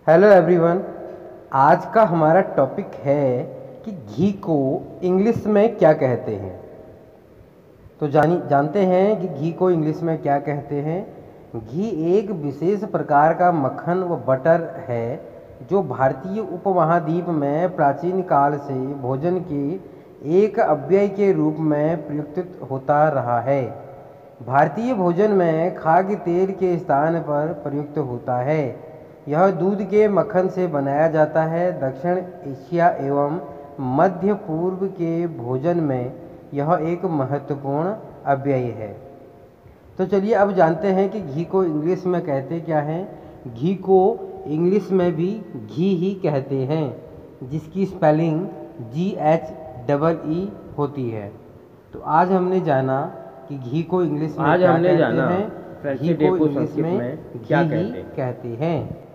Hello everyone. आज का हमारा टॉपिक है कि घी को इंग्लिश में क्या कहते हैं। तो जानते हैं कि घी को इंग्लिश में क्या कहते हैं। घी एक विशेष प्रकार का मक्खन व बटर है जो भारतीय उपमहाद्वीप में प्राचीन काल से भोजन के एक अव्यय के रूप में प्रयुक्त होता रहा है। भारतीय भोजन में खाद्य तेल के स्थान पर प्रयुक्त होता है। यह दूध के मक्खन से बनाया जाता है। दक्षिण एशिया एवं मध्य पूर्व के भोजन में यह एक महत्वपूर्ण अव्यय है। तो चलिए अब जानते हैं कि घी को इंग्लिश में कहते क्या हैं। घी को इंग्लिश में भी घी ही कहते हैं, जिसकी स्पेलिंग GHEE होती है। तो आज हमने जाना कि घी को इंग्लिश में क्या कहते हैं, घी को इंग्लिश में घी ही कहते हैं।